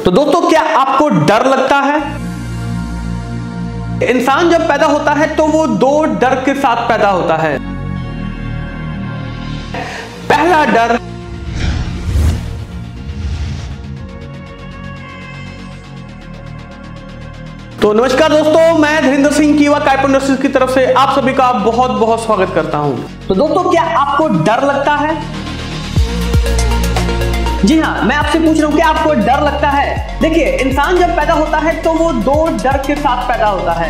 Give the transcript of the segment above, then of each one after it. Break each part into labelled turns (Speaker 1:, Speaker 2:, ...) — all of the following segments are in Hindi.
Speaker 1: तो दोस्तों, क्या आपको डर लगता है? इंसान जब पैदा होता है तो वो दो डर के साथ पैदा होता है। पहला डर तो नमस्कार दोस्तों, मैं धीरेन्द्र सिंह कीवा काइपो इंडस्ट्रीज की तरफ से आप सभी का बहुत बहुत स्वागत करता हूं। तो दोस्तों, क्या आपको डर लगता है? जी हाँ, मैं आपसे पूछ रहा हूं कि आपको डर लगता है। देखिए, इंसान जब पैदा होता है तो वो दो डर के साथ पैदा होता है।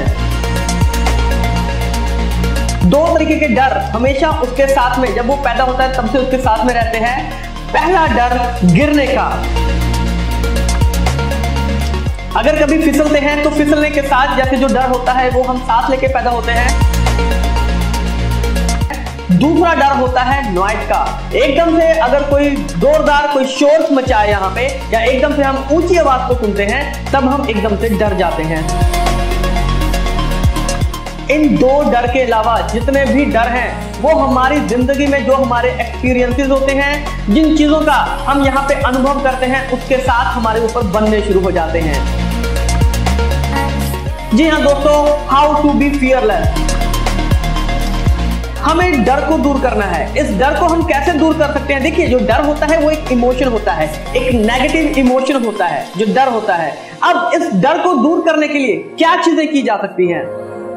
Speaker 1: दो तरीके के डर हमेशा उसके साथ में, जब वो पैदा होता है तब से उसके साथ में रहते हैं। पहला डर गिरने का। अगर कभी फिसलते हैं तो फिसलने के साथ जैसे जो डर होता है वो हम साथ लेके पैदा होते हैं। दूसरा डर होता है नॉइज का। एकदम से अगर कोई जोरदार कोई शोर मचाए यहाँ पे, या एकदम से हम ऊंची आवाज को सुनते हैं, तब हम एकदम से डर जाते हैं। इन दो डर के अलावा जितने भी डर हैं वो हमारी जिंदगी में जो हमारे एक्सपीरियंसेस होते हैं, जिन चीजों का हम यहाँ पे अनुभव करते हैं, उसके साथ हमारे ऊपर बनने शुरू हो जाते हैं। जी हाँ दोस्तों, हाउ टू बी फियरलेस। हमें डर को दूर करना है। इस डर को हम कैसे दूर कर सकते हैं? देखिए, जो डर होता है वो एक इमोशन होता है, एक नेगेटिव इमोशन होता है जो डर होता है। अब इस डर को दूर करने के लिए क्या चीजें की जा सकती हैं?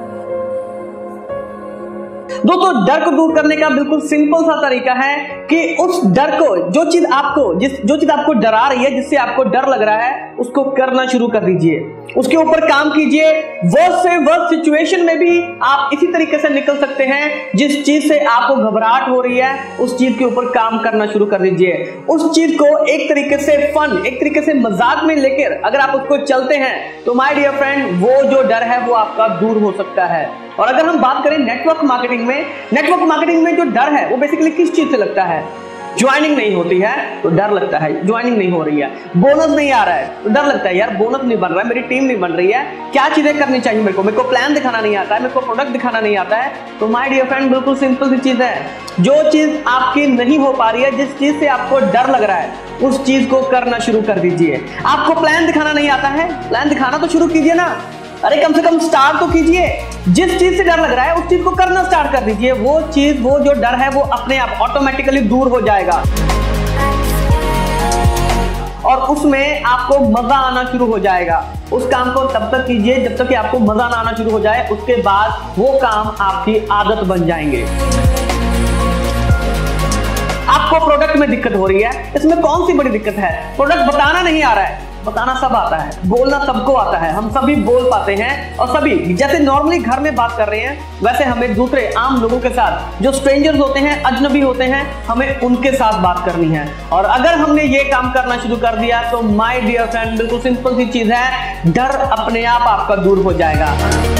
Speaker 1: दोस्तों, डर को दूर करने का बिल्कुल सिंपल सा तरीका है कि उस डर को, जो चीज आपको डरा रही है, जिससे आपको डर लग रहा है, उसको करना शुरू कर दीजिए। उसके ऊपर काम कीजिए। वर्स्ट से वर्स्ट सिचुएशन में भी आप इसी तरीके से निकल सकते हैं। जिस चीज से आपको घबराहट हो रही है, उस चीज के ऊपर काम करना शुरू कर दीजिए। उस चीज को एक तरीके से फन, एक तरीके से मजाक में लेकर अगर आप उसको चलते हैं तो माय डियर फ्रेंड, वो जो डर है वो आपका दूर हो सकता है। और अगर हम बात करें नेटवर्क मार्केटिंग में जो डर है वो बेसिकली किस चीज से लगता है? ज्वाइनिंग नहीं होती है तो डर लगता है, ज्वाइनिंग नहीं हो रही है। बोनस नहीं आ रहा है तो डर लगता है, यार बोनस नहीं बन रहा है, मेरी टीम नहीं बन रही है, क्या चीजें करनी चाहिए मेरे को प्लान दिखाना नहीं आता है, मेरे को प्रोडक्ट दिखाना नहीं आता है। तो माय डियर फ्रेंड, बिल्कुल सिंपल सी चीज है, जो चीज आपकी नहीं हो पा रही है, जिस चीज से आपको डर लग रहा है, उस चीज को करना शुरू कर दीजिए। आपको प्लान दिखाना नहीं आता है, प्लान दिखाना तो शुरू कीजिए ना। अरे कम से कम स्टार्ट तो कीजिए। जिस चीज से डर लग रहा है उस चीज को करना स्टार्ट कर दीजिए। वो जो डर है वो अपने आप ऑटोमेटिकली दूर हो जाएगा और उसमें आपको मजा आना शुरू हो जाएगा। उस काम को तब तक कीजिए जब तक कि आपको मजा ना आना शुरू हो जाए। उसके बाद वो काम आपकी आदत बन जाएंगे। आपको प्रोडक्ट में दिक्कत हो रही है, इसमें कौन सी बड़ी दिक्कत है? प्रोडक्ट बताना नहीं आ रहा है, बताना सब आता है, बोलना सबको आता है, हम सभी बोल पाते हैं। और सभी जैसे नॉर्मली घर में बात कर रहे हैं, वैसे हमें दूसरे आम लोगों के साथ, जो स्ट्रेंजर्स होते हैं, अजनबी होते हैं, हमें उनके साथ बात करनी है। और अगर हमने ये काम करना शुरू कर दिया तो माय डियर फ्रेंड, बिल्कुल सिंपल सी चीज है, डर अपने आप आपका दूर हो जाएगा।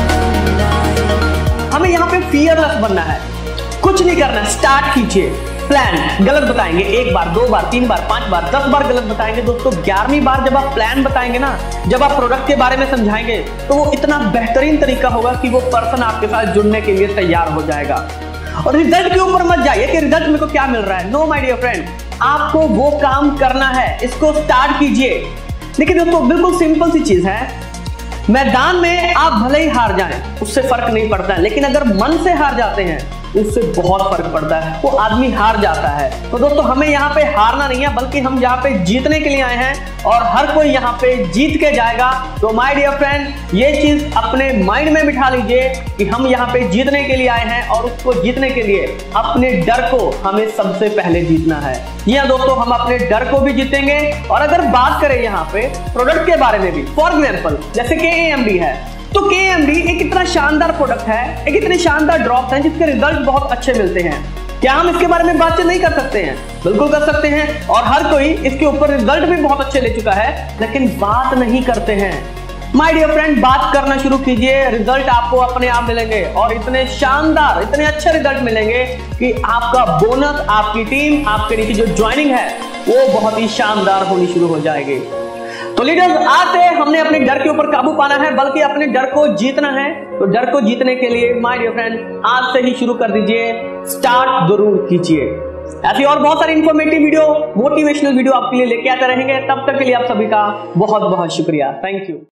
Speaker 1: हमें यहाँ पे फियरलेस बनना है, कुछ नहीं करना है, स्टार्ट कीजिए। प्लान गलत बताएंगे, एक बार, दो बार, तीन बार, 5 बार, 10 बार गलत बताएंगे दोस्तों। 11वीं बार जब आप प्लान बताएंगे ना, जब आप प्रोडक्ट के बारे में समझाएंगे, तो वो इतना बेहतरीन तरीका होगा कि वो पर्सन आपके साथ जुड़ने के लिए तैयार हो जाएगा। और रिजल्ट के ऊपर मत जाइए कि रिजल्ट मेरे को क्या मिल रहा है। नो माय डियर फ्रेंड, आपको वो काम करना है, इसको स्टार्ट कीजिए। देखिए दोस्तों, बिल्कुल सिंपल सी चीज है, मैदान में आप भले ही हार जाएं, उससे फर्क नहीं पड़ता है, लेकिन अगर मन से हार जाते हैं उससे बहुत फर्क पड़ता है, वो आदमी हार जाता है। तो दोस्तों, हमें यहाँ पे हारना नहीं है, बल्कि हम यहाँ पे जीतने के लिए आए हैं और हर कोई यहाँ पे जीत के जाएगा। तो माय डियर फ्रेंड, ये चीज अपने माइंड में बिठा लीजिए कि हम यहाँ पे जीतने के लिए आए हैं और उसको जीतने के लिए अपने डर को हमें सबसे पहले जीतना है। यहाँ दोस्तों, हम अपने डर को भी जीतेंगे। और अगर बात करें यहाँ पे प्रोडक्ट के बारे में भी, फॉर एग्जाम्पल जैसे KAMD है, तो KAMD एक इतना शानदार प्रोडक्ट है, एक इतने शानदार ड्रॉप्स हैं जिसके रिजल्ट बहुत अच्छे मिलते हैं। क्या हम इसके बारे में बातचीत नहीं कर सकते हैं? बिल्कुल कर सकते हैं, और हर कोई इसके ऊपर रिजल्ट भी बहुत अच्छे ले चुका है, लेकिन बात नहीं करते हैं। माय डियर फ्रेंड, बात करना शुरू कीजिए, रिजल्ट आपको अपने आप मिलेंगे और इतने शानदार, इतने अच्छे रिजल्ट मिलेंगे कि आपका बोनस, आपकी टीम, आपके नीचे जो ज्वाइनिंग है वो बहुत ही शानदार होनी शुरू हो जाएगी। तो लीडर्स, आज से हमने अपने डर के ऊपर काबू पाना है, बल्कि अपने डर को जीतना है। तो डर को जीतने के लिए माय डियर फ्रेंड, आज से ही शुरू कर दीजिए, स्टार्ट जरूर कीजिए। ऐसी और बहुत सारी इंफॉर्मेटिव वीडियो, मोटिवेशनल वीडियो आपके लिए लेके आते रहेंगे। तब तक के लिए आप सभी का बहुत बहुत शुक्रिया। Thank you.